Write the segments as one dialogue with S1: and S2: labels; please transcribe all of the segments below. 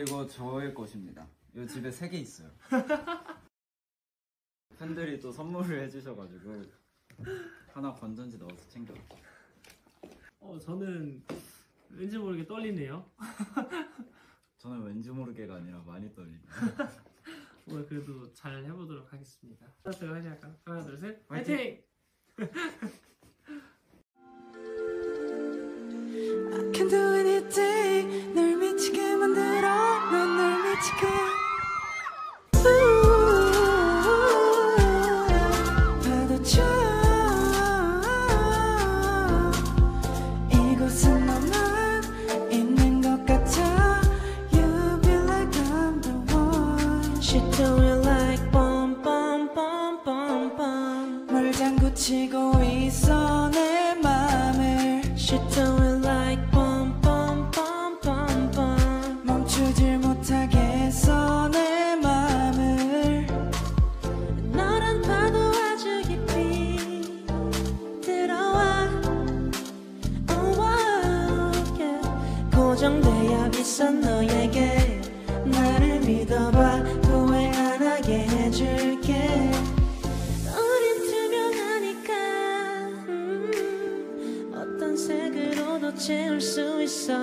S1: 이거 저의 것입니다. 이 집에 3개 있어요. 팬들이 또 선물을 해주셔가지고 하나 건전지 넣어서 챙겨왔죠.
S2: 저는 왠지 모르게 떨리네요.
S1: 저는 왠지 모르게가 아니라 많이 떨리네요.
S2: 오늘 그래도 잘 해보도록 하겠습니다. 화이팅 할까요? 하나 둘 셋
S1: 화이팅!
S2: 화이팅!
S3: I can do anything 널 미치게 만들어 난 널 미치게 파도쳐 이곳은 너만 있는 것 같아 You be like I'm the one She do it like bum bum bum bum bum 뭘 장구치고 있어 내 맘을 She do it like bum bum bum bum bum 멈추질 못하겠어 내 맘을 너란 파도 아주 깊이 들어와 Oh wow yeah 고정되어 있어 너에게 나를 믿어봐 후회 안 하게 해줄게 우린 투명하니까 어떤 색으로도 채울 수 있어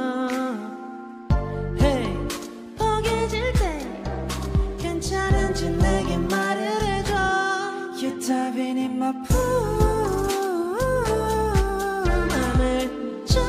S3: Hey 포개질 때 괜찮은지 내게 말을 해줘 You diving in my pool 맘을 줘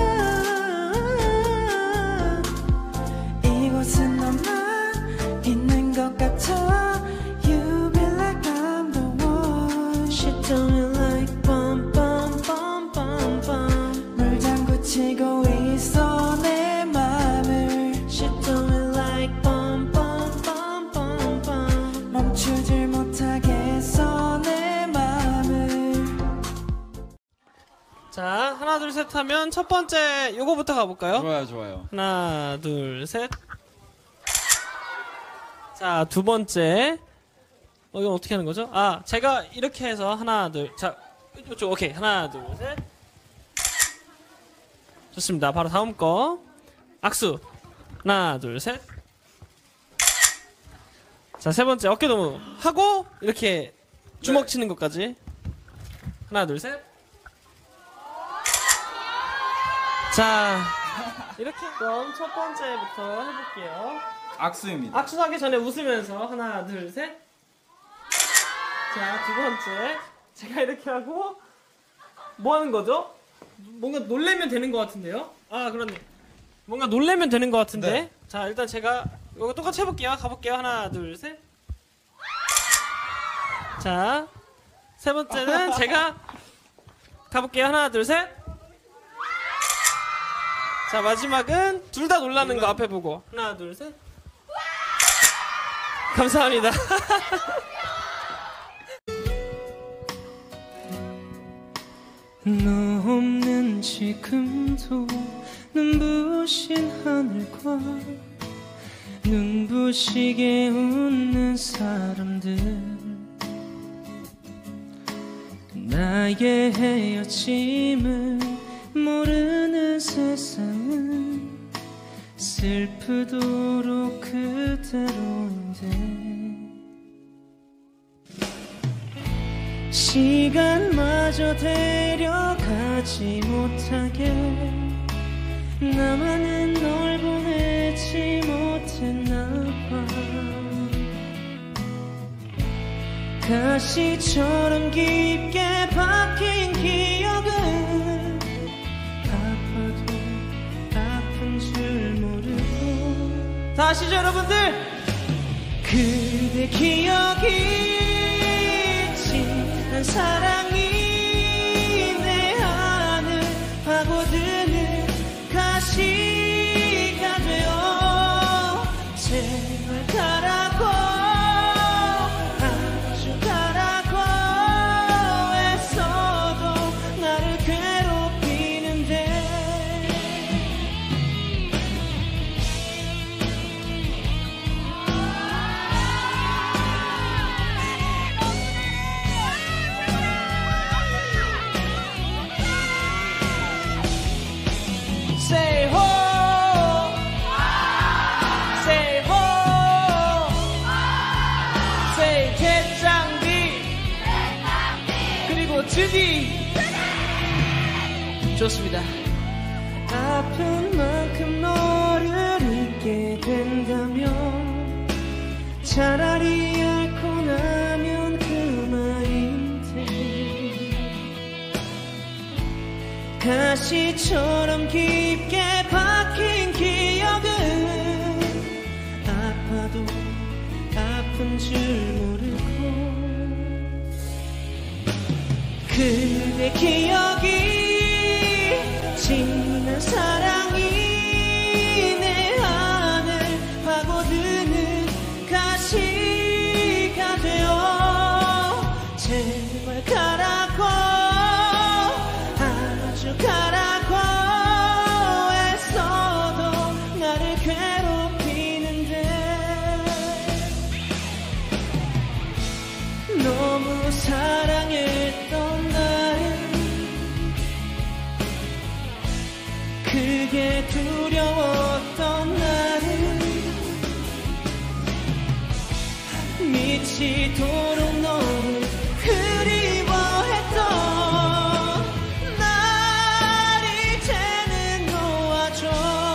S3: 이곳은 너만 있는 것 같아 You be like I'm the one She do it like bum bum bum bum bum 물 잠그치고 있어 내 맘을 She do it like bum bum bum bum bum 멈추질 못하겠어 내 맘을
S2: 자 하나 둘 셋 하면 첫 번째 요거부터 가볼까요?
S1: 좋아요, 좋아요.
S2: 하나 둘 셋. 자 두 번째 이건 어떻게 하는 거죠? 아 제가 이렇게 해서 하나 둘 자 이쪽 오케이 하나 둘 셋. 좋습니다. 바로 다음 거 악수 하나 둘 셋. 자 세 번째 어깨 동무 하고 이렇게 주먹 치는 것까지 하나 둘 셋. 자 이렇게 그럼 첫 번째부터 해볼게요.
S1: 악수입니다.
S2: 악수하기 전에 웃으면서 하나 둘 셋. 자 두 번째 제가 이렇게 하고 뭐 하는 거죠? 뭔가 놀래면 되는 것 같은데요? 아 그렇네. 뭔가 놀래면 되는 것 같은데.
S1: 네.
S2: 자 일단 제가 이거 똑같이 해볼게요. 가볼게요. 하나 둘 셋. 자 세 번째는 제가 가볼게요. 하나 둘 셋. 자 마지막은 둘 다 놀라는 거 앞에 보고 하나 둘 셋. 감사합니다.
S3: 너 없는 지금도 눈부신 하늘과 눈부시게 웃는 사람들 나의 헤어짐을 모르는 세상은 슬프도록 그대로인데 시간마저 데려가지 못하게 나만은 널 보내지 못했나 봐 가시처럼 깊게 박힌 기억은 아파도 아픈 줄 모르고
S2: 다 아시죠 여러분들?
S3: 그대 기억이 한 사랑이 내 안을 파고드는 가시가 되어 제발 가라고 아주 가라고 애써도 나를 괴롭히는데
S2: 주디. 좋습니다.
S3: 아픈 만큼 너를 잊게 된다면 차라리 앓고 나면 그만인데 가시처럼 깊게 박힌 기억은 아파도 아픈 줄 모르고 그대 기억이 지난 사랑이 내 안을 파고드는 가시가 되어 제발 가라고 아주 가라고 애써도 나를 괴롭히는데 너무 사랑했던 나를 그게 두려웠던 나를 미치도록 너를 그리워했던 날 이제는 놓아줘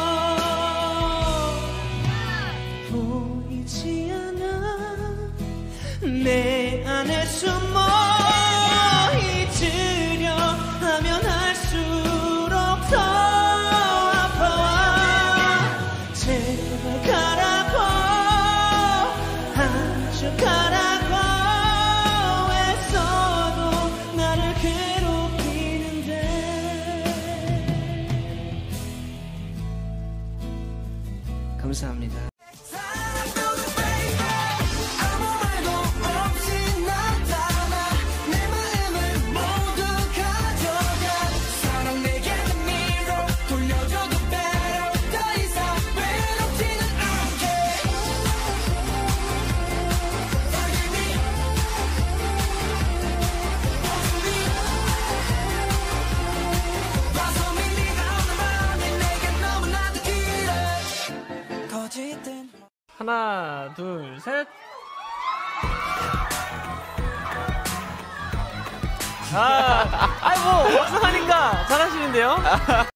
S3: 보이지 않아 내 안에 숨어 잊으려 하면 할수록 더 제발 가라고 아주 가라고 애써도 나를 괴롭히는데 감사합니다.
S2: 하나, 둘, 셋. 아이고, 막상 하니까 잘하시는데요?